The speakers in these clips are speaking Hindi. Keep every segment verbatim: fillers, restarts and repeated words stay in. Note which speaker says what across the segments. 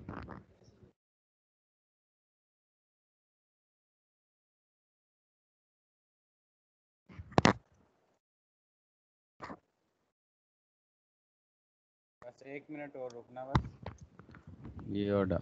Speaker 1: बस एक मिनट और रुकना बस। ये ऑर्डर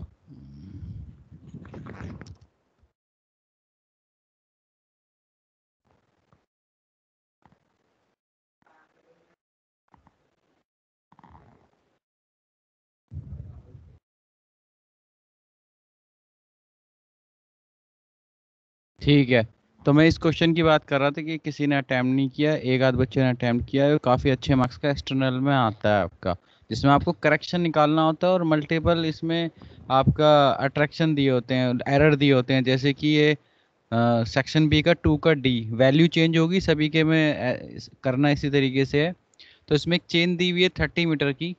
Speaker 1: ठीक है। तो मैं इस क्वेश्चन की बात कर रहा था कि किसी ने अटैम्प्ट नहीं किया, एक आध बच्चे ने अटैम्प्ट किया है, काफ़ी अच्छे मार्क्स का एक्सटर्नल में आता है आपका, जिसमें आपको करेक्शन निकालना होता है और मल्टीपल इसमें आपका अट्रैक्शन दिए होते हैं, एरर दिए होते हैं, जैसे कि ये सेक्शन बी का टू का डी वैल्यू चेंज होगी सभी के में, अ, करना इसी तरीके से है। तो इसमें एक चेन दी हुई है थर्टी मीटर की,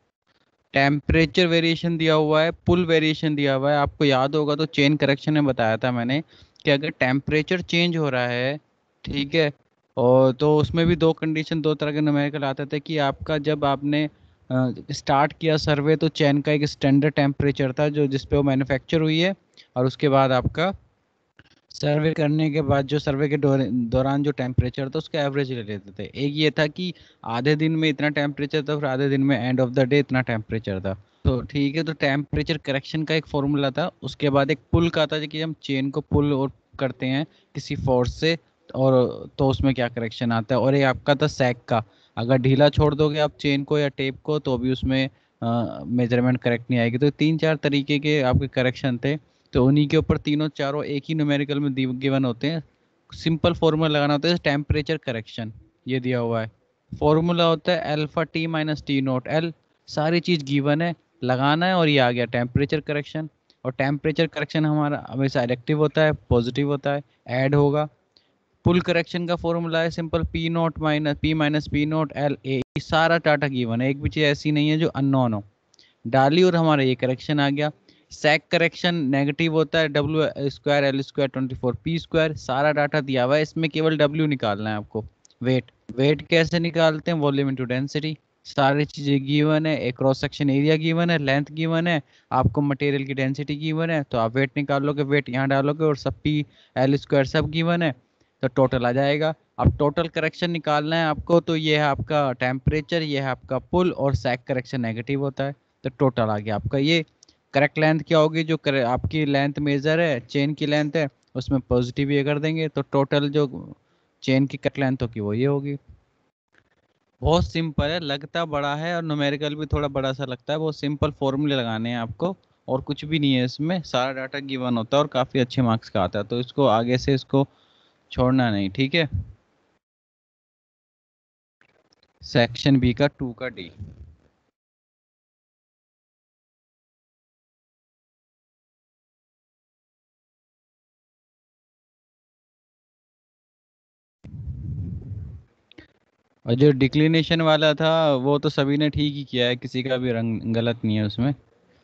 Speaker 1: टेम्परेचर वेरिएशन दिया हुआ है, पुल वेरिएशन दिया हुआ है। आपको याद होगा तो चेन करेक्शन में बताया था मैंने कि अगर टेम्परेचर चेंज हो रहा है, ठीक है, और तो उसमें भी दो कंडीशन, दो तरह के न्यूमेरिकल आते थे कि आपका जब आपने स्टार्ट किया सर्वे तो चेन का एक स्टैंडर्ड टेम्परेचर था जो जिस पे वो मैन्युफैक्चर हुई है, और उसके बाद आपका सर्वे करने के बाद जो सर्वे के दौर- दौरान जो टेम्परेचर था उसका एवरेज ले लेते थे। एक ये था कि आधे दिन में इतना टेम्परेचर था, फिर आधे दिन में एंड ऑफ द डे इतना टेम्परेचर था। तो ठीक है, तो टेम्परेचर करेक्शन का एक फॉर्मूला था, उसके बाद एक पुल का था कि हम चेन को पुल और करते हैं किसी फोर्स से, और तो उसमें क्या करेक्शन आता है, और एक आपका था सैक का, अगर ढीला छोड़ दोगे आप चेन को या टेप को तो भी उसमें मेजरमेंट करेक्ट नहीं आएगी। तो तीन चार तरीके के आपके करेक्शन थे, तो उन्हीं के ऊपर तीनों चारों एक ही न्यूमेरिकल में गिवन होते हैं। सिंपल फॉर्मूला लगाना होता है टेम्परेचर करेक्शन, ये दिया हुआ है। फॉर्मूला होता है alpha T minus T naught L, सारी चीज़ गिवन है, लगाना है और ये आ गया टेम्परेचर करेक्शन। और टेम्परेचर करेक्शन हमारा हमेशा इलेक्टिव होता है, पॉजिटिव होता है, ऐड होगा। पुल करेक्शन का फॉर्मूला है simple P naught minus P minus P naught L A, सारा डाटा गिवन है, एक भी चीज़ ऐसी नहीं है जो अननोन हो, डाली और हमारा ये करेक्शन आ गया। सैक करेक्शन नेगेटिव होता है, W square L square twenty four P square, सारा डाटा दिया हुआ है, इसमें केवल डब्ल्यू निकालना है आपको। वेट वेट कैसे निकालते हैं, वॉल्यूम इनटू डेंसिटी, सारी चीज़ें गिवन है, एक क्रॉस सेक्शन एरिया गिवन है, लेंथ गिवन है, आपको मटेरियल की डेंसिटी गिवन है, तो आप वेट निकाल लोगे, वेट यहाँ डालोगे और सब पी एल स्क्वायर सब गिवन है, तो टोटल आ जाएगा। अब टोटल करेक्शन निकालना है आपको, तो ये है आपका टेम्परेचर, ये है आपका पुल, और सैक करेक्शन नेगेटिव होता है, तो टोटल आ गया आपका ये। करेक्ट लेंथ क्या होगी, जो करे, आपकी लेंथ मेजर है, चेन की लेंथ है, उसमें पॉजिटिव ये कर देंगे, तो टोटल जो चेन की कट लेंथ होगी वो ये होगी। बहुत सिंपल है, लगता बड़ा है और न्यूमेरिकल भी थोड़ा बड़ा सा लगता है, बहुत सिंपल फॉर्मूले लगाने हैं आपको, और कुछ भी नहीं है इसमें, सारा डाटा गिवन होता है और काफ़ी अच्छे मार्क्स का आता है, तो इसको आगे से इसको छोड़ना नहीं, ठीक है। सेक्शन बी का टू का डी। और जो डिक्लिनेशन वाला था वो तो सभी ने ठीक ही किया है, किसी का भी रंग गलत नहीं है उसमें।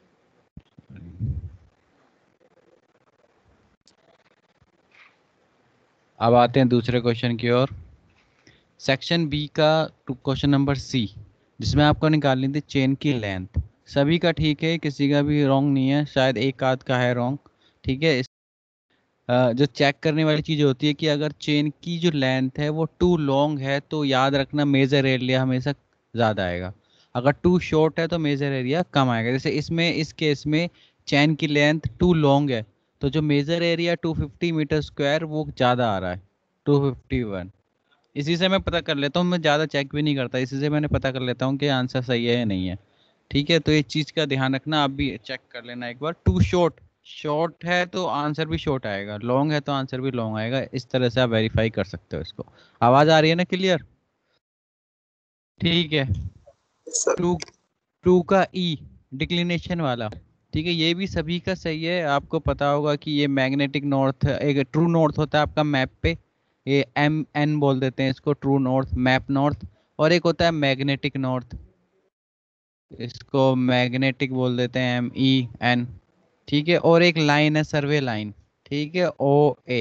Speaker 1: अब आते हैं दूसरे क्वेश्चन की ओर। सेक्शन बी का क्वेश्चन नंबर सी, जिसमें आपको निकालनी थी चेन की लेंथ। सभी का ठीक है, किसी का भी रॉन्ग नहीं है, शायद एक आध का है रॉन्ग, ठीक है। इस अ, जो चेक करने वाली चीज़ होती है कि अगर चेन की जो लेंथ है वो टू लॉन्ग है तो याद रखना मेजर एरिया हमेशा ज़्यादा आएगा, अगर टू शॉर्ट है तो मेजर एरिया कम आएगा। जैसे इसमें इस केस में चैन की लेंथ टू लॉन्ग है, तो जो measure area two fifty metre square वो ज़्यादा आ रहा है, टू फिफ्टी वन। इसी से मैं पता कर लेता हूँ, मैं ज़्यादा चेक भी नहीं करता, इसी से मैंने पता कर लेता हूँ कि आंसर सही है या नहीं है, ठीक है। तो ये चीज़ का ध्यान रखना, आप भी चेक कर लेना एक बार। टू शॉर्ट, शॉर्ट है तो आंसर भी शॉर्ट आएगा, लॉन्ग है तो आंसर भी लॉन्ग आएगा, इस तरह से आप वेरीफाई कर सकते हो इसको। आवाज़ आ रही है ना क्लियर? ठीक है।
Speaker 2: सर
Speaker 1: टू टू का ई, डिक्लिनेशन वाला, ठीक है, ये भी सभी का सही है। आपको पता होगा कि ये मैग्नेटिक नॉर्थ, एक ट्रू नॉर्थ होता है आपका मैप पे, ये एम एन बोल देते हैं इसको, ट्रू नॉर्थ, मैप नॉर्थ, और एक होता है मैग्नेटिक नॉर्थ, इसको मैग्नेटिक बोल देते हैं, एम ई एन, ठीक है। और एक लाइन है सर्वे लाइन, ठीक है, ओ ए।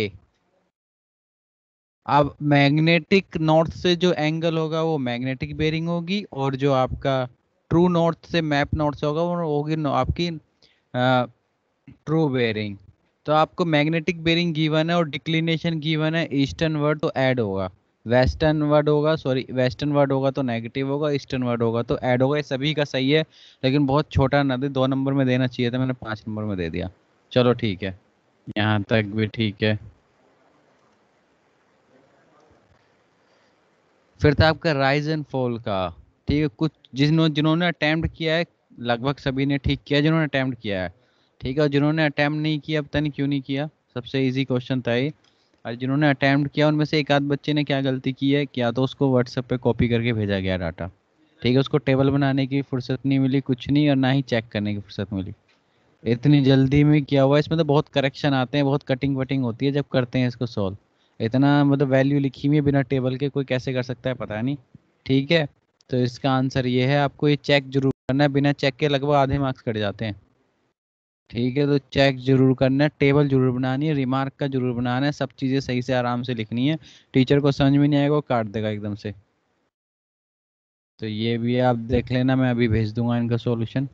Speaker 1: अब मैग्नेटिक नॉर्थ से जो एंगल होगा वो मैग्नेटिक बेरिंग होगी, और जो आपका ट्रू नॉर्थ से मैप नॉर्थ से होगा वो होगी नो- आपकी ट्रू बेरिंग। तो आपको मैग्नेटिक बेरिंग गिवन है और डिक्लिनेशन गिवन है, ईस्टर्न वर्ड तो ऐड होगा, वेस्टर्न वर्ड होगा, सॉरी वेस्टर्न वर्ड होगा तो नेगेटिव होगा, ईस्टर्न वर्ड होगा तो ऐड होगा। ये सभी का सही है, लेकिन बहुत छोटा ना दे, दो नंबर में देना चाहिए था, मैंने पाँच नंबर में दे दिया। चलो ठीक है, यहाँ तक भी ठीक है। फिर था आपका राइज एंड फॉल का। ठीक है, कुछ जिन्होंने जिन्होंने अटेम्प्ट किया है लगभग सभी ने ठीक किया जिन्होंने अटेम्प्ट किया है। ठीक है, और जिन्होंने अटेम्प्ट नहीं किया पता नहीं क्यों नहीं किया, सबसे इजी क्वेश्चन था ये। और जिन्होंने अटेम्प्ट किया उनमें से एक आध बच्चे ने क्या गलती की है, क्या तो उसको व्हाट्सएप पे कॉपी करके भेजा गया डाटा। ठीक है, उसको टेबल बनाने की फुर्सत नहीं मिली कुछ नहीं, और ना ही चेक करने की फुर्सत मिली। इतनी जल्दी में किया हुआ है, इसमें तो बहुत करेक्शन आते हैं, बहुत कटिंग वटिंग होती है जब करते हैं इसको सॉल्व। इतना मतलब वैल्यू लिखी हुई है बिना टेबल के, कोई कैसे कर सकता है पता नहीं। ठीक है, तो इसका आंसर ये है, आपको ये चेक जरूर करना है, बिना चेक के लगभग आधे मार्क्स कट जाते हैं। ठीक है, तो चेक जरूर करना है, टेबल जरूर बनानी है, रिमार्क का जरूर बनाना है, सब चीज़ें सही से आराम से लिखनी है। टीचर को समझ में नहीं आएगा वो काट देगा एकदम से। तो ये भी आप देख लेना, मैं अभी भेज दूंगा इनका सॉल्यूशन।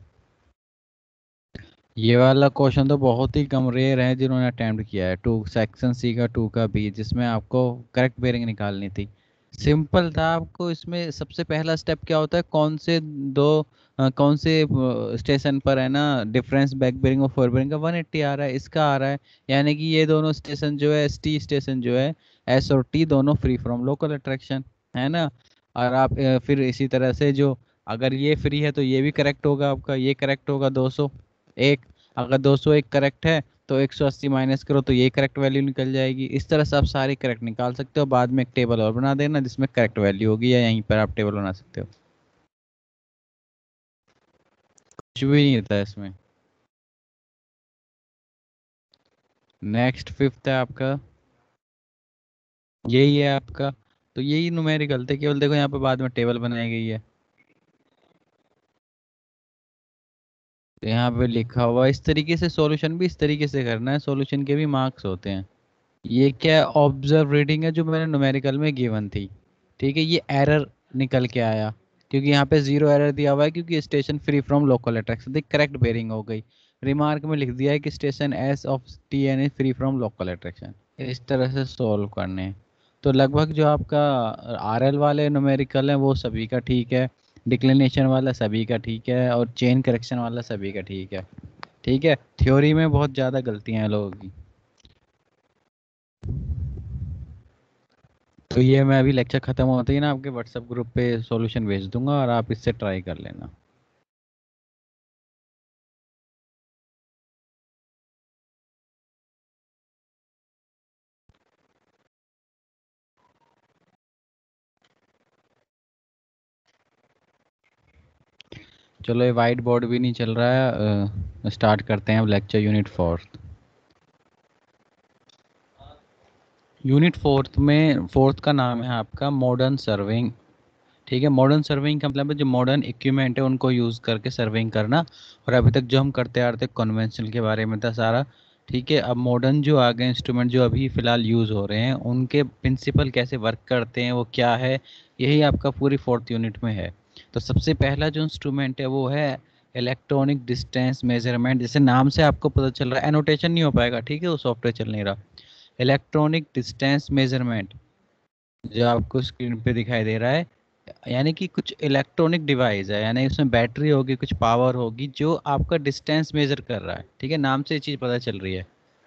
Speaker 1: ये वाला क्वेश्चन तो बहुत ही कम रेयर है जिन्होंने अटेम्प्ट किया है, टू सेक्शन सी का टू का बी, जिसमें आपको करेक्ट बेरिंग निकालनी थी। सिंपल था, आपको इसमें सबसे पहला स्टेप क्या होता है, कौन से दो अ, कौन से स्टेशन पर है ना डिफरेंस बैक बेरिंग और फोर बेरिंग का वन एट्टी आ रहा है, इसका आ रहा है। यानी कि ये दोनों स्टेशन जो है, एस टी स्टेशन जो है, एस और टी दोनों फ्री फ्रॉम लोकल अट्रैक्शन है ना। और आप अ, फिर इसी तरह से जो, अगर ये फ्री है तो ये भी करेक्ट होगा आपका, ये करेक्ट होगा दो सौ एक। अगर दो सौ एक करेक्ट है तो एक सौ अस्सी माइनस करो तो ये करेक्ट वैल्यू निकल जाएगी। इस तरह से आप सारी करेक्ट निकाल सकते हो, बाद में एक टेबल और बना देना जिसमें करेक्ट वैल्यू होगी, या यहीं पर आप टेबल बना सकते हो। कुछ भी नहीं होता है इसमें। नेक्स्ट फिफ्थ है आपका, यही है आपका। तो यही न्यूमेरिकल थे, केवल देखो यहाँ पे बाद में टेबल बनाई गई है। तो यहाँ पे लिखा हुआ इस तरीके से, सॉल्यूशन भी इस तरीके से करना है, सॉल्यूशन के भी मार्क्स होते हैं। ये क्या ऑब्जर्व रीडिंग है जो मैंने न्यूमेरिकल में गिवन थी। ठीक है, ये एरर निकल के आया, क्योंकि यहाँ पे जीरो एरर दिया हुआ है, क्योंकि station free from local attraction, देख करेक्ट बेरिंग हो गई। रिमार्क में लिख दिया है कि station S of T N is free from local attraction. इस तरह से सॉल्व करने हैं। तो लगभग जो आपका आर एल वाले न्यूमेरिकल है वो सभी का ठीक है, डिक्लिनेशन वाला सभी का ठीक है, और चेन करेक्शन वाला सभी का ठीक है। ठीक है, थ्योरी में बहुत ज़्यादा गलतियां हैं लोगों की। तो ये मैं अभी लेक्चर खत्म होते ही ना आपके व्हाट्सएप ग्रुप पे सॉल्यूशन भेज दूंगा, और आप इससे ट्राई कर लेना। चलो, ये वाइट बोर्ड भी नहीं चल रहा है, स्टार्ट करते हैं अब lecture unit fourth. Unit fourth में फोर्थ का नाम है आपका मॉडर्न सर्विंग। ठीक है, मॉडर्न सर्विंग का मतलब है जो मॉडर्न इक्विपमेंट है उनको यूज़ करके सर्विंग करना। और अभी तक जो हम करते आ रहे थे कन्वेंशनल के बारे में था सारा। ठीक है, अब मॉडर्न जो आ गए इंस्ट्रूमेंट जो अभी फ़िलहाल यूज़ हो रहे हैं उनके प्रिंसिपल कैसे वर्क करते हैं वो क्या है, यही आपका पूरी फोर्थ यूनिट में है। तो सबसे पहला जो इंस्ट्रूमेंट है वो है इलेक्ट्रॉनिक डिस्टेंस मेजरमेंट। जैसे नाम से आपको पता चल रहा है, एनोटेशन नहीं हो पाएगा, ठीक है, वो सॉफ्टवेयर चल नहीं रहा। इलेक्ट्रॉनिक डिस्टेंस मेजरमेंट जो आपको स्क्रीन पे दिखाई दे रहा है, यानी कि कुछ इलेक्ट्रॉनिक डिवाइस है, यानी उसमें बैटरी होगी, कुछ पावर होगी जो आपका डिस्टेंस मेजर कर रहा है। ठीक है, नाम से ये चीज़ पता चल रही है।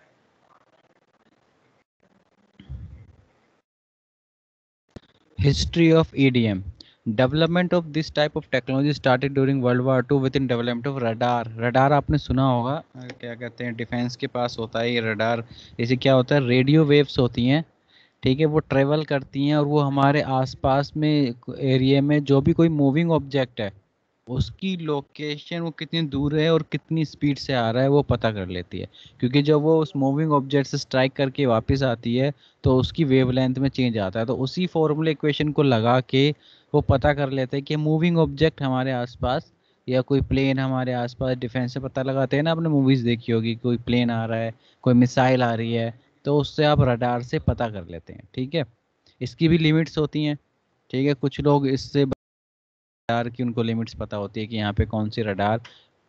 Speaker 1: History of E D M. Development of this type of technology started during world war two with in development of radar. Radar आपने सुना होगा, अ, क्या कहते हैं, डिफेंस के पास होता है ये रडार। इसे क्या होता है, रेडियो वेव्स होती हैं। ठीक है, वो ट्रेवल करती हैं और वो हमारे आसपास में एरिया में जो भी कोई मूविंग ऑब्जेक्ट है उसकी लोकेशन, वो कितनी दूर है और कितनी स्पीड से आ रहा है वो पता कर लेती है। क्योंकि जब वो उस मूविंग ऑब्जेक्ट से स्ट्राइक करके वापस आती है तो उसकी वेवलेंथ में चेंज आता है, तो उसी फॉर्मूला इक्वेशन को लगा के वो पता कर लेते हैं कि मूविंग ऑब्जेक्ट हमारे आसपास, या कोई प्लेन हमारे आसपास, डिफेंस से पता लगाते हैं ना, आपने मूवीज़ देखी होगी, कोई प्लेन आ रहा है, कोई मिसाइल आ रही है, तो उससे आप रडार से पता कर लेते हैं। ठीक है, इसकी भी लिमिट्स होती हैं। ठीक है, कुछ लोग इससे रडार की उनको लिमिट्स पता होती है कि यहाँ पे कौन सी रडार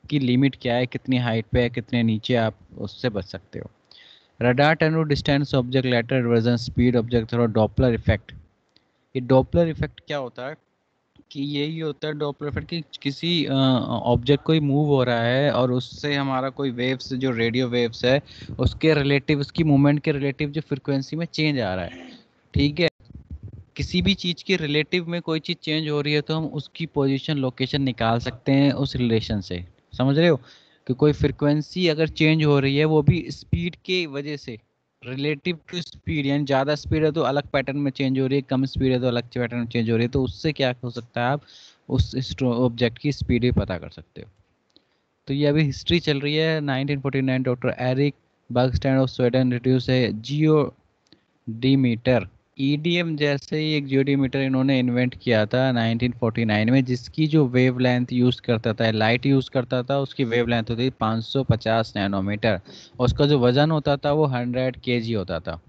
Speaker 1: आपकी लिमिट क्या है, कितनी हाइट पे है, कितने नीचे, आप उससे बच सकते हो। Radar to distance object later reversion speed object through Doppler effect. ये डॉपलर इफेक्ट क्या होता है कि यही होता है डॉपलर इफेक्ट कि किसी ऑब्जेक्ट कोई मूव हो रहा है और उससे हमारा कोई वेव्स जो रेडियो वेव्स है उसके रिलेटिव, उसकी मूवमेंट के रिलेटिव जो फ्रिक्वेंसी में चेंज आ रहा है, ठीक है। किसी भी चीज़ के रिलेटिव में कोई चीज़ चेंज हो रही है तो हम उसकी पोजीशन लोकेशन निकाल सकते हैं उस रिलेशन से, समझ रहे हो। कि कोई फ्रिक्वेंसी अगर चेंज हो रही है वो भी स्पीड के वजह से, रिलेटिव टू स्पीड, यानी ज़्यादा स्पीड है तो अलग पैटर्न में चेंज हो रही है, कम स्पीड है तो अलग पैटर्न में चेंज हो रही है, तो उससे क्या हो सकता है, आप उस ऑब्जेक्ट की स्पीड भी पता कर सकते हो। तो ये अभी हिस्ट्री चल रही है। Nineteen forty nine doctor Eric Bergstrand of Sweden reduce है जियो डीमीटर। ईडीएम जैसे ही एक जियोडीमीटर इन्होंने इन्वेंट किया था नाइनटीन फोर्टी नाइन में, जिसकी जो वेवलेंथ यूज़ करता था, लाइट यूज़ करता था, उसकी वेवलेंथ होती थी पाँच सौ पचास नैनोमीटर, और उसका जो वजन होता था वो हंड्रेड केजी होता था।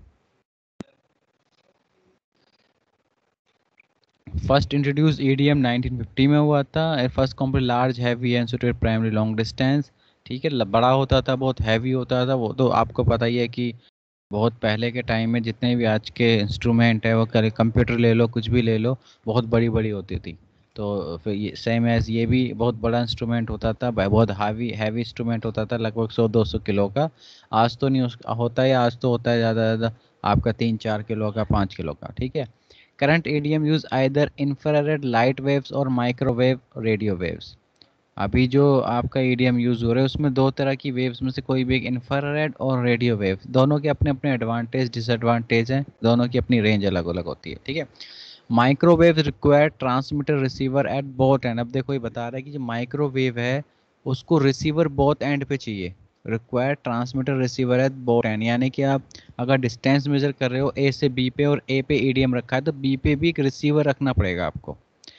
Speaker 1: First introduce EDM nineteen fifty में हुआ था। First complete large heavy and suited primary long distance, ठीक है। बड़ा होता था, बहुत हैवी होता था, वो तो आपको पता ही है कि बहुत पहले के टाइम में जितने भी आज के इंस्ट्रूमेंट है वो करे, कंप्यूटर ले लो, कुछ भी ले लो, बहुत बड़ी बड़ी होती थी। तो फिर ये सेम एज ये भी बहुत बड़ा इंस्ट्रूमेंट होता था, बहुत हैवी हैवी इंस्ट्रूमेंट होता था, लगभग सौ दो सौ किलो का। आज तो नहीं उस होता है, आज तो होता है ज़्यादा ज़्यादा आपका तीन चार किलो का, पाँच किलो का, ठीक है। Current EDM use either infrared light waves और माइक्रोवेव रेडियो वेव्स। अभी जो आपका ईडीएम यूज़ हो रहा है उसमें दो तरह की वेव्स में से कोई भी एक, इंफ्रारेड और रेडियो वेव, दोनों के अपने अपने एडवांटेज डिसएडवांटेज हैं, दोनों की अपनी रेंज अलग अलग होती है, ठीक है। Microwave require transmitter receiver at both end. अब देखो ये बता रहा है कि जो माइक्रोवेव है उसको रिसीवर बोथ एंड पे चाहिए। Require transmitter receiver at both end, यानी कि आप अगर डिस्टेंस मेजर कर रहे हो ए से बी पे और ए पे ईडीएम रखा है तो बी पे भी एक रिसीवर रखना पड़ेगा आपको,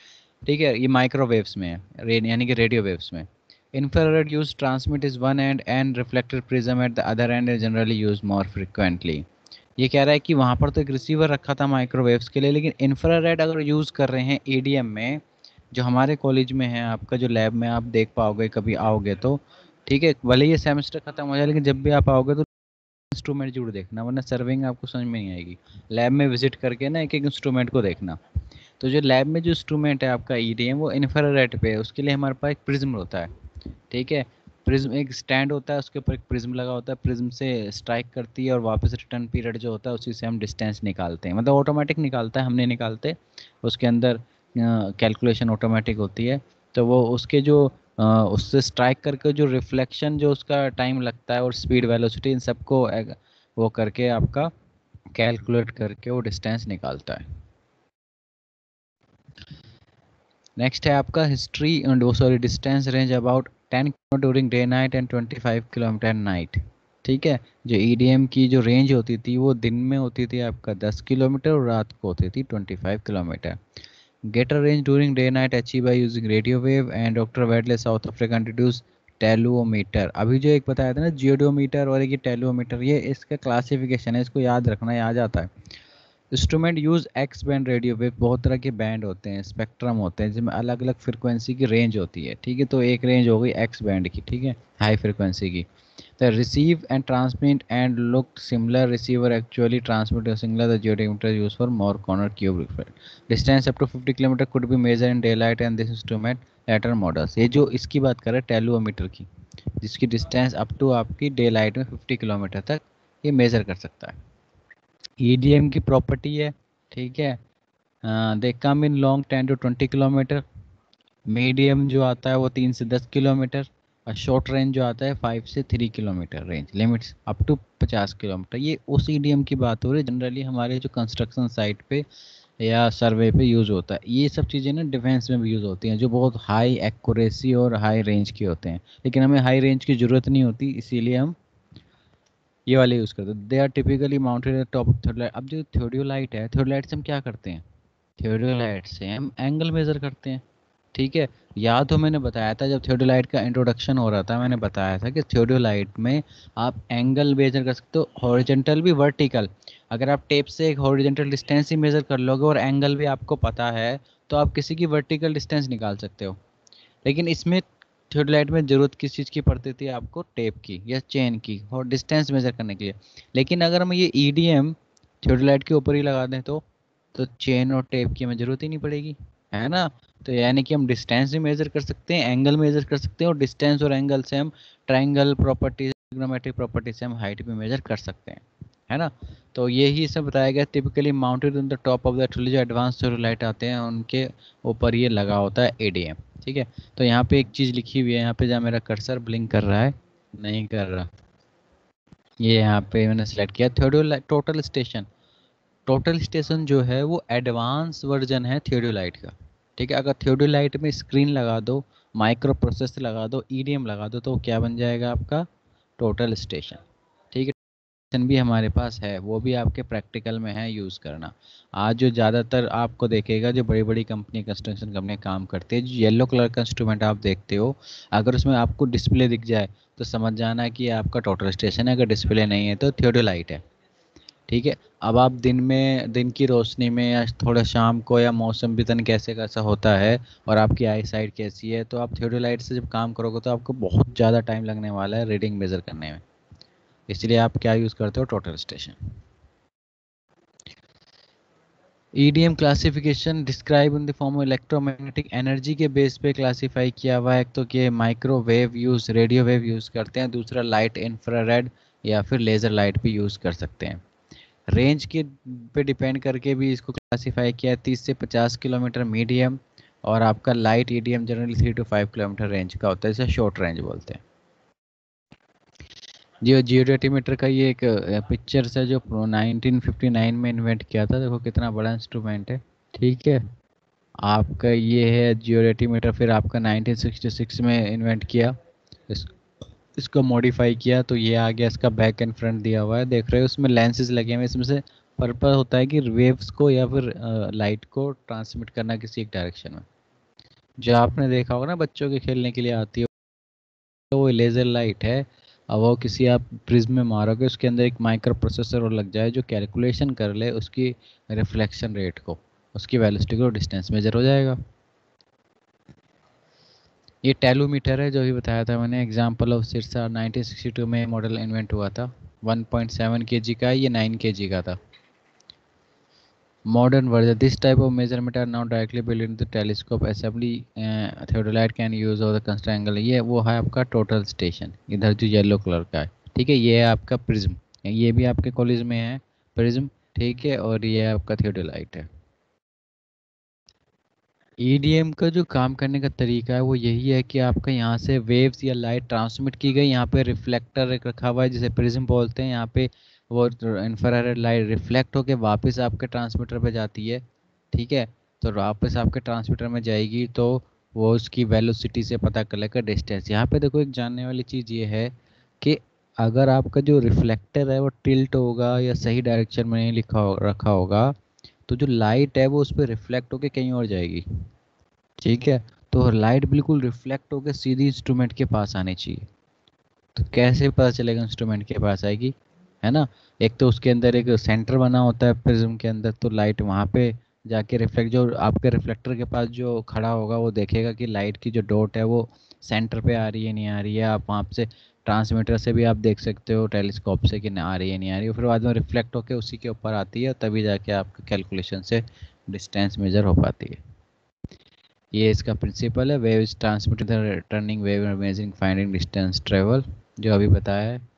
Speaker 1: ठीक है। ये माइक्रोवेव्स में है, रे- यानी कि रेडियो वेव्स में। Infrared use transmit is one end and reflected prism at the other end is generally use more frequently. ये कह रहा है कि वहाँ पर तो एक रिसीवर रखा था माइक्रोवेव्स के लिए, लेकिन इंफ्रारेड अगर यूज़ कर रहे हैं ईडीएम में, जो हमारे कॉलेज में है, आपका जो लैब में आप देख पाओगे कभी आओगे तो, ठीक है। भले ये सेमेस्टर खत्म हो जाए लेकिन जब भी आप आओगे तो इंस्ट्रूमेंट जरूर देखना, वरना सर्विंग आपको समझ में नहीं आएगी। लैब में विजिट करके ना एक एक इंस्ट्रूमेंट को देखना। तो जो लैब में जो इंस्ट्रूमेंट है आपका ईडीएम वो इंफ्रारेड पे है, उसके लिए हमारे पास एक प्रिज्म होता है, ठीक है। प्रिज्म एक स्टैंड होता है, उसके ऊपर एक प्रिज्म लगा होता है, प्रिज्म से स्ट्राइक करती है और वापस रिटर्न पीरियड जो होता है उसी से हम डिस्टेंस निकालते हैं, मतलब ऑटोमेटिक निकालता है, हम नहीं निकालते। उसके अंदर कैलकुलेशन ऑटोमेटिक होती है। तो वो उसके जो अ, उससे स्ट्राइक करके जो रिफ्लेक्शन जो उसका टाइम लगता है और स्पीड वेलोसिटी इन सबको एग- वो करके आपका कैलकुलेट करके वो डिस्टेंस निकालता है। नेक्स्ट है आपका हिस्ट्री एंड वो sorry distance range about ten kilometer during day night and twenty five kilometer night, ठीक है। जो ईडीएम की जो रेंज होती थी वो दिन में होती थी आपका दस किलोमीटर और रात को होती थी twenty five kilometer. Greater range during day night achieve by using radio wave and doctor Wadley South Africa introduce tellurometer. अभी जो एक बताया था ना जियोडोमीटर और एक ये टेलुओमीटर, ये इसका क्लासिफिकेशन है, इसको याद रखना, याद आता है। Instrument use X band radio wave, बहुत तरह के बैंड होते हैं, स्पेक्ट्रम होते हैं जिसमें अलग अलग फ्रिक्वेंसी की रेंज होती है, ठीक है। तो एक रेंज हो गई एक्स बैंड की, ठीक है, हाई फ्रिक्वेंसी की। The receive end transmit end look similar receiver actually transmit signal the geodimeter use for more corner cube distance up to fifty kilometer could be measure in day light and this instrument later models. ये जो इसकी बात कर रहे हैं टेलुओमीटर की, जिसकी डिस्टेंस अप टू आपकी डे लाइट में फिफ्टी किलोमीटर तक ये मेजर कर सकता है। ईडीएम की प्रॉपर्टी है, ठीक है। They come in long ten to twenty kilometer, medium जो आता है वो तीन से दस किलोमीटर, और शॉर्ट रेंज जो आता है फाइव से three kilometer range limits up to पचास किलोमीटर। ये उस ईडीएम की बात हो रही है, जनरली हमारे जो कंस्ट्रक्शन साइट पे या सर्वे पे यूज़ होता है। ये सब चीज़ें ना डिफेंस में भी यूज़ होती हैं जो बहुत हाई एक्यूरेसी और हाई रेंज के होते हैं, लेकिन हमें हाई रेंज की ज़रूरत नहीं होती, इसीलिए हम ये वाले यूज़ करते हैं। They are typically mounted at top of theodolite. अब जो थ्योडोलाइट है, थ्योडोलाइट से हम क्या करते हैं, थ्योडोलाइट से हम एंगल मेज़र करते हैं, ठीक है। याद हो मैंने बताया था जब थ्योडोलाइट का इंट्रोडक्शन हो रहा था, मैंने बताया था कि थ्योडोलाइट में आप एंगल मेजर कर सकते हो, हॉरिजेंटल भी वर्टिकल। अगर आप टेप से एक हॉरिजेंटल डिस्टेंस ही मेजर कर लोगे और एंगल भी आपको पता है तो आप किसी की वर्टिकल डिस्टेंस निकाल सकते हो। लेकिन इसमें थियोडोलाइट में ज़रूरत किस चीज़ की पड़ती थी आपको? टेप की या चेन की, और डिस्टेंस मेज़र करने के लिए। लेकिन अगर हम ये ई डी एम थियोडोलाइट के ऊपर ही लगा दें तो तो चेन और टेप की हमें ज़रूरत ही नहीं पड़ेगी, है ना? तो यानी कि हम डिस्टेंस भी मेज़र कर सकते हैं, एंगल मेज़र कर सकते हैं, और डिस्टेंस और एंगल से हम ट्रायंगल प्रॉपर्टीज, ट्रिग्नोमेट्रिक प्रॉपर्टी से हम हाइट भी मेज़र कर सकते हैं, है ना? तो यही सब बताया गया। Typically mounted on the top of the trilogy advance theodolite आते हैं, उनके ऊपर ये लगा होता है ए डी एम। ठीक है, तो यहाँ पे एक चीज़ लिखी हुई है, यहाँ पे जहाँ मेरा कर्सर ब्लिंक कर रहा है, नहीं कर रहा, ये यहाँ पे मैंने सेलेक्ट किया theodolite total station. Total station जो है वो एडवांस वर्जन है थियोडोलाइट का। ठीक है, अगर थियोडोलाइट में स्क्रीन लगा दो, माइक्रो प्रोसेसर लगा दो, ई डी एम लगा दो, तो क्या बन जाएगा आपका? Total station. ठीक है, स्टेशन भी हमारे पास है, वो भी आपके प्रैक्टिकल में है यूज़ करना। आज जो ज़्यादातर आपको देखेगा, जो बड़ी बड़ी कंपनी, कंस्ट्रक्शन कंपनी काम करते हैं, जो येलो कलर का इंस्ट्रूमेंट आप देखते हो, अगर उसमें आपको डिस्प्ले दिख जाए तो समझ जाना कि आपका टोटल स्टेशन है, अगर डिस्प्ले नहीं है तो थियोडोलाइट है। ठीक है, अब आप दिन में, दिन की रोशनी में, या थोड़ा शाम को, या मौसम भी तन कैसे कैसा होता है और आपकी आई साइट कैसी है, तो आप थियोडोलाइट से जब काम करोगे तो आपको बहुत ज़्यादा टाइम लगने वाला है रीडिंग मेज़र करने में। इसलिए आप क्या यूज़ करते हो? Total station. E D M classification describe in the form of electromagnetic energy के बेस पे क्लासीफाई किया हुआ है। एक तो कि microwave use, radio wave use करते हैं, दूसरा लाइट इंफ्रारेड या फिर लेज़र लाइट भी यूज़ कर सकते हैं। रेंज के पे डिपेंड करके भी इसको क्लासीफाई किया है, तीस से पचास किलोमीटर मीडियम, और आपका light E D M generally three to five kilometer range का होता है, इसे शॉर्ट रेंज बोलते हैं। जियो जियोडेटीमीटर का ये एक पिक्चर्स है जो नाइनटीन फिफ्टी नाइन में इन्वेंट किया था, देखो कितना बड़ा इंस्ट्रूमेंट है। ठीक है, आपका ये है जियोडेटीमीटर, फिर आपका नाइनटीन सिक्सटी सिक्स में इन्वेंट किया, इस इसको मॉडिफाई किया, तो ये आ गया, इसका बैक एंड फ्रंट दिया हुआ है, देख रहे हो, इसमें लेंसेज लगे हुए हैं, इसमें से पर्पस होता है कि वेव्स को या फिर लाइट को ट्रांसमिट करना किसी एक डायरेक्शन में। जो आपने देखा होगा ना बच्चों के खेलने के लिए आती है, तो वो लेज़र लाइट है। अब वो किसी आप प्रिज्म में मारोगे, उसके अंदर एक माइक्रो प्रोसेसर और लग जाए जो कैलकुलेशन कर ले उसकी रिफ्लेक्शन रेट को, उसकी वेलोसिटी को, डिस्टेंस मेजर हो जाएगा। ये टेलोमीटर है जो भी बताया था मैंने, example of Sirsa, nineteen sixty two में मॉडल इन्वेंट हुआ था, वन पॉइंट सेवन केजी का है, ये नाइन केजी का था। Modern version, this type of measurement are now directly built into telescope assembly, theodolite can use of the construct angle. ये वो है आपका टोटल स्टेशन, इधर जो येलो कलर का है। ठीक है, ये है आपका प्रिज्म, ये भी आपके कॉलेज में है प्रिज्म। ठीक है, और ये आपका थियोडोलाइट है। ई डी एम का जो काम करने का तरीका है वो यही है कि आपका यहाँ से वेव्स या लाइट ट्रांसमिट की गई, यहाँ पे रिफ्लेक्टर एक रखा हुआ है जिसे प्रिज्म बोलते हैं, यहाँ पे वो इंफ्रारेड लाइट रिफ्लेक्ट होके वापस आपके ट्रांसमीटर पे जाती है। ठीक है, तो वापस आपके ट्रांसमीटर में जाएगी, तो वो उसकी वेलोसिटी से पता कर लेगा डिस्टेंस। यहाँ पे देखो एक जानने वाली चीज़ ये है कि अगर आपका जो रिफ्लेक्टर है वो टिल्ट होगा या सही डायरेक्शन में नहीं लिखा हो, रखा होगा, तो जो लाइट है वो उस पर रिफ्लेक्ट होके कहीं और जाएगी। ठीक है, तो लाइट बिल्कुल रिफ्लेक्ट होकर सीधी इंस्ट्रूमेंट के पास आनी चाहिए। तो कैसे पता चलेगा इंस्ट्रूमेंट के पास आएगी, है ना? एक तो उसके अंदर एक सेंटर बना होता है प्रिज्म के अंदर, तो लाइट वहाँ पे जाके रिफ्लेक्ट, जो आपके रिफ्लेक्टर के पास जो खड़ा होगा वो देखेगा कि लाइट की जो डॉट है वो सेंटर पे आ रही है नहीं आ रही है। आप वहाँ से ट्रांसमीटर से भी आप देख सकते हो, टेलीस्कोप से, कि आ रही है नहीं आ रही है, फिर बाद में रिफ्लेक्ट होकर उसी के ऊपर आती है, तभी जाके आपके कैलकुलेशन से डिस्टेंस मेजर हो पाती है। ये इसका प्रिंसिपल है, wave is transmitted the returning wave measuring finding distance travel, जो अभी बताया है।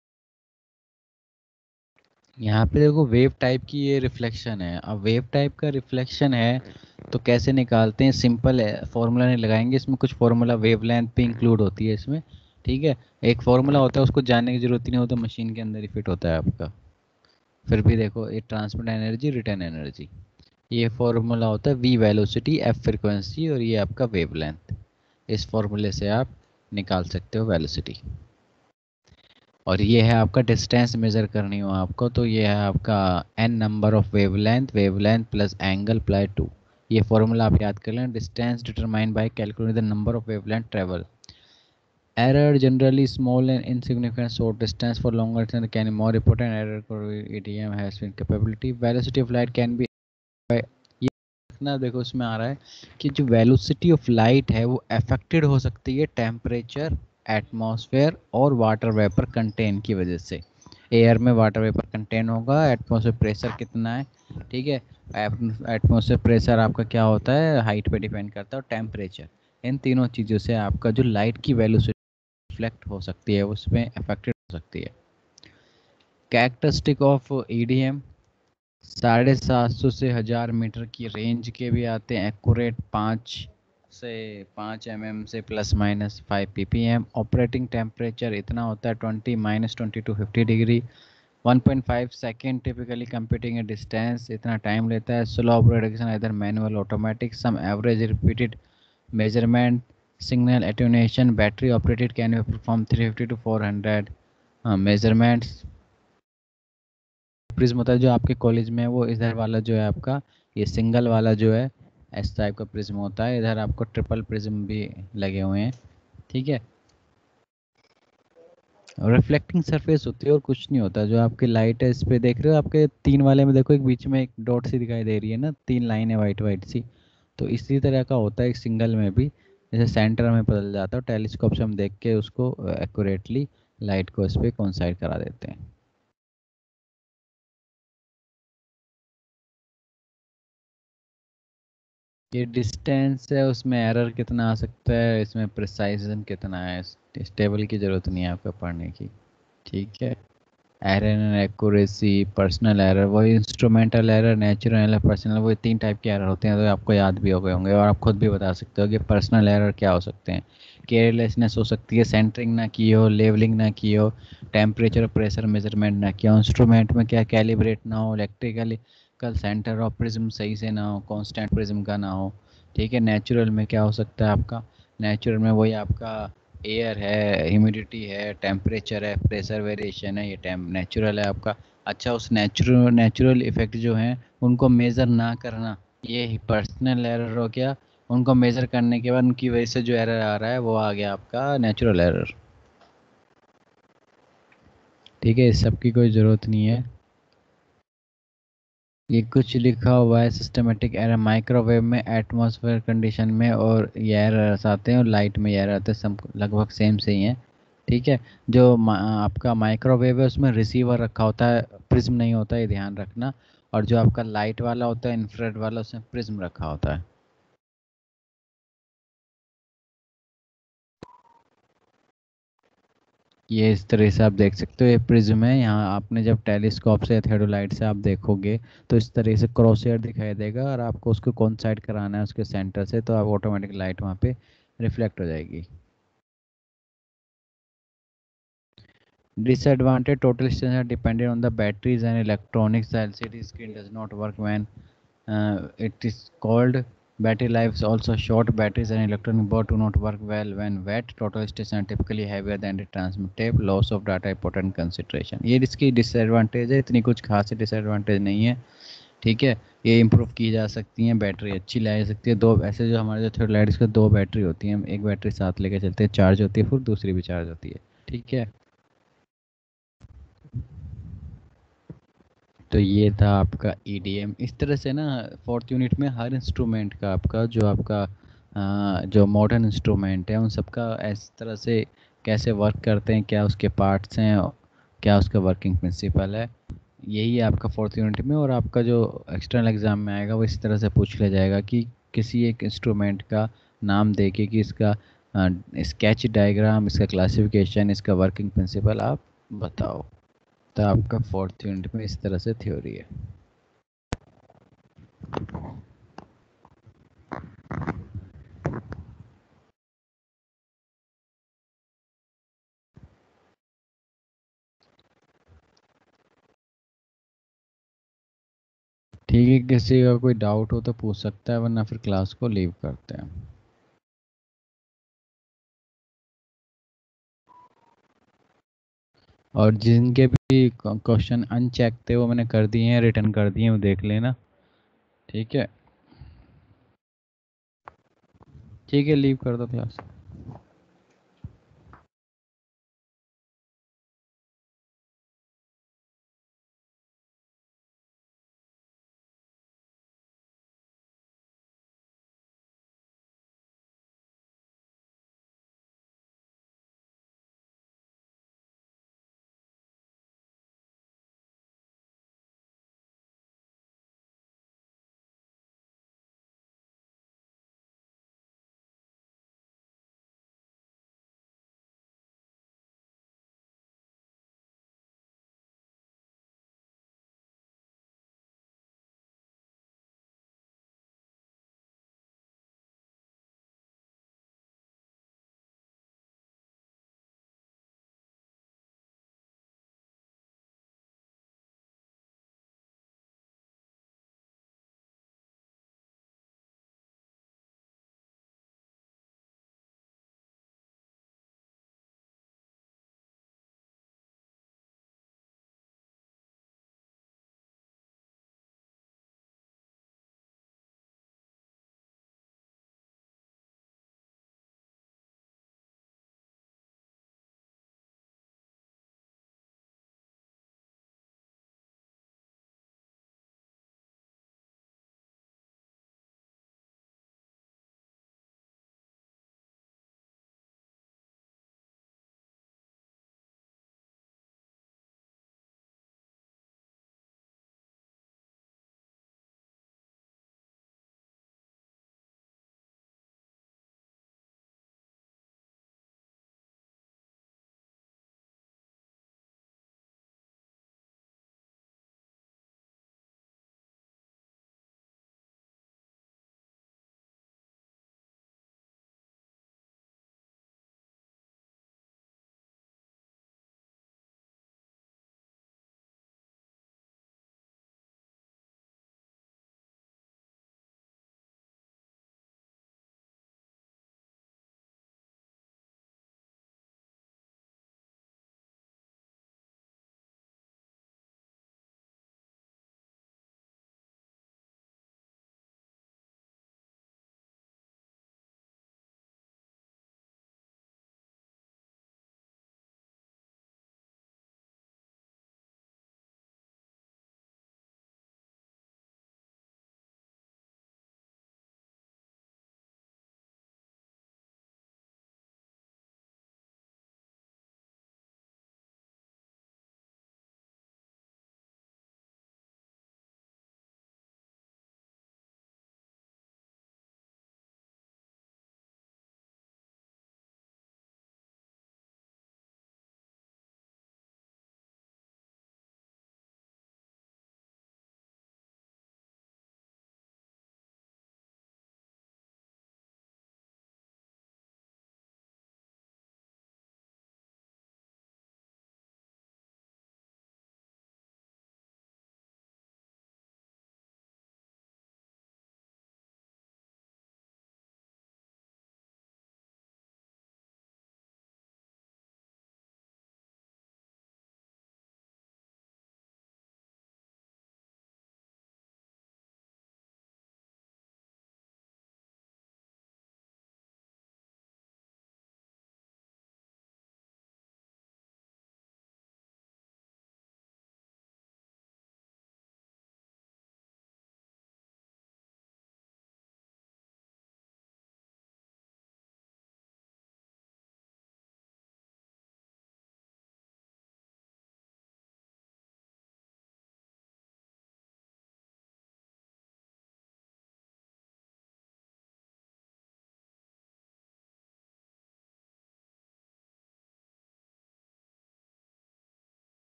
Speaker 1: यहाँ पे देखो वेव टाइप की ये रिफ्लेक्शन है। अब वेव टाइप का रिफ्लेक्शन है तो कैसे निकालते हैं? सिंपल है, फॉर्मूला नहीं लगाएंगे, इसमें कुछ फॉर्मूला वेवलेंथ पे इंक्लूड होती है इसमें। ठीक है, एक फॉर्मूला होता है, उसको जानने की जरूरत ही नहीं होता, मशीन के अंदर ही फिट होता है आपका। फिर भी देखो, ये ट्रांसमिट एनर्जी, रिटर्न एनर्जी, ये फॉर्मूला होता है वी वेलोसिटी, एफ फ्रिक्वेंसी, और ये आपका वेवलेंथ। इस फॉर्मूले से आप निकाल सकते हो वेलोसिटी। और ये है आपका डिस्टेंस मेजर करनी हो आपको, तो ये है आपका N number of wavelength, wavelength plus angle plus two. ये फॉर्मूला आप याद कर लें, distance determined by calculating the number of wavelength travel. Error generally small and insignificant, short distance for longer distance can be more important. Error E D M has been capability. Velocity of light can be by, ये रखना। देखो उसमें आ रहा है कि जो वेलोसिटी ऑफ लाइट है वो अफेक्टेड हो सकती है टेम्परेचर, एटमॉस्फेयर और वाटर वेपर कंटेन की वजह से। एयर में वाटर वेपर कंटेन होगा, एटमॉस्फेयर प्रेशर कितना है, ठीक है। एटमॉस्फेयर प्रेशर आपका क्या होता है, हाइट पे डिपेंड करता है, और टेम्परेचर, इन तीनों चीज़ों से आपका जो लाइट की वेलोसिटी रिफ्लेक्ट हो सकती है उसमें अफेक्टेड हो सकती है। कैरेक्टरिस्टिक ऑफ ईडीएम, साढ़े सात सौ से हज़ार मीटर की रेंज के भी आते हैं, एक्यूरेट पाँच से पाँच एम एम से plus minus five P P M. Operating temperature इतना होता है twenty minus twenty to fifty degree. One point five second typically computing a distance, इतना टाइम लेता है। स्लो ऑपरेशन इधर manual automatic, some average repeated measurement, signal attenuation, battery operated, can be perform three fifty to four hundred measurements. Prism होता है जो आपके कॉलेज में है वो इधर वाला जो है आपका, ये सिंगल वाला जो है इस टाइप का प्रिज्म होता है। इधर आपको ट्रिपल प्रिज्म भी लगे हुए हैं, ठीक है। रिफ्लेक्टिंग सरफेस होती है और कुछ नहीं होता। जो आपकी लाइट है इस पे देख रहे हो, आपके तीन वाले में देखो एक बीच में एक डॉट सी दिखाई दे रही है ना, तीन लाइन है वाइट वाइट सी, तो इसी तरह का होता है एक सिंगल में भी। जैसे सेंटर में बदल जाता है, टेलीस्कोप से हम देख के उसको एक्यूरेटली लाइट को इस पर कोइंसाइड करा देते हैं। ये डिस्टेंस है, उसमें एरर कितना आ सकता है, इसमें प्रिसाइजन कितना है, इस टेबल की ज़रूरत नहीं है आपको पढ़ने की, ठीक है। Error and accuracy, personal error, वही instrumental error, natural error, personal, वही तीन टाइप के एरर होते हैं, तो आपको याद भी हो गए होंगे और आप खुद भी बता सकते हो कि पर्सनल एरर क्या हो सकते हैं। केयरलेसनेस हो सकती है, सेंटरिंग ना की हो, लेवलिंग ना की हो, टेम्परेचर और प्रेशर मेजरमेंट ना किया हो, इंस्ट्रूमेंट में क्या कैलिब्रेट ना हो, इलेक्ट्रिकली कल सेंटर ऑफ प्रिज्म सही से ना हो, कांस्टेंट प्रिज्म का ना हो, ठीक है। नेचुरल में क्या हो सकता है आपका, नेचुरल में वही आपका एयर है, ह्यूमिडिटी है, टेम्परेचर है, प्रेशर वेरिएशन है, ये टेम नेचुरल है आपका। अच्छा, उस नेचुरल नेचुरल इफेक्ट जो हैं उनको मेज़र ना करना, ये पर्सनल एरर हो गया। उनको मेज़र करने के बाद उनकी वजह से जो एरर आ रहा है वो आ गया आपका नेचुरल एरर, ठीक है। इस सब की कोई ज़रूरत नहीं है। ये कुछ लिखा हुआ है सिस्टमेटिक एरर, माइक्रोवेव में एटमॉस्फेयर कंडीशन में और ये एरर्स आते हैं और लाइट में ये एरर आते हैं, सब लगभग सेम से ही हैं, ठीक है। जो मा- आपका माइक्रोवेव है उसमें रिसीवर रखा होता है, प्रिज्म नहीं होता, ये ध्यान रखना। और जो आपका लाइट वाला होता है, इंफ्रारेड वाला, उसमें प्रिज्म रखा होता है। ये इस तरह से आप देख सकते हो, ये प्रिज्म है। यहाँ आपने जब टेलीस्कोप से या थियोडोलाइट से आप देखोगे तो इस तरह से क्रॉस हेयर दिखाई देगा, और आपको उसको कौन साइड कराना है उसके सेंटर से, तो आप ऑटोमेटिक लाइट वहाँ पे रिफ्लेक्ट हो जाएगी। Disadvantage, total systems are dependent on the batteries and electronics. The L C D screen does not work when uh, it is cold. Battery life is also short. Batteries and electronic board do not work well when wet. Total stations are typically heavier than the transmit tape. Loss of data important consideration. ये इसकी डिसएडवांटेज है, इतनी कुछ खास डिसएडवांटेज नहीं है, ठीक है। ये इम्प्रूव की जा सकती हैं, बैटरी अच्छी लाई जा सकती है। दो ऐसे जो हमारे जो थर्ड के दो बैटरी होती हैं, एक बैटरी साथ लेके चलते हैं, चार्ज होती है, फिर दूसरी भी चार्ज होती है, ठीक है। तो ये था आपका ई डी एम। इस तरह से ना फोर्थ यूनिट में हर इंस्ट्रूमेंट का आपका जो आपका अ, जो मॉडर्न इंस्ट्रूमेंट है उन सबका इस तरह से कैसे वर्क करते हैं, क्या उसके पार्ट्स हैं, क्या उसका वर्किंग प्रिंसिपल है, यही है आपका फोर्थ यूनिट में। और आपका जो एक्सटर्नल एग्ज़ाम में आएगा वो इस तरह से पूछ लिया जाएगा कि किसी एक इंस्ट्रूमेंट का नाम दे के कि इसका स्केच डायग्राम, इसका क्लासिफिकेशन, इसका वर्किंग प्रिंसिपल आप बताओ। तो आपका फोर्थ यूनिट में इस तरह से थ्योरी है। ठीक है, किसी का कोई डाउट हो तो पूछ सकता है, वरना फिर क्लास को लीव करते हैं। और जिनके भी क्वेश्चन अनचेक थे वो मैंने कर दिए हैं, रिटर्न कर दिए हैं, वो देख लेना, ठीक है। ठीक है, लीव कर दो क्लास।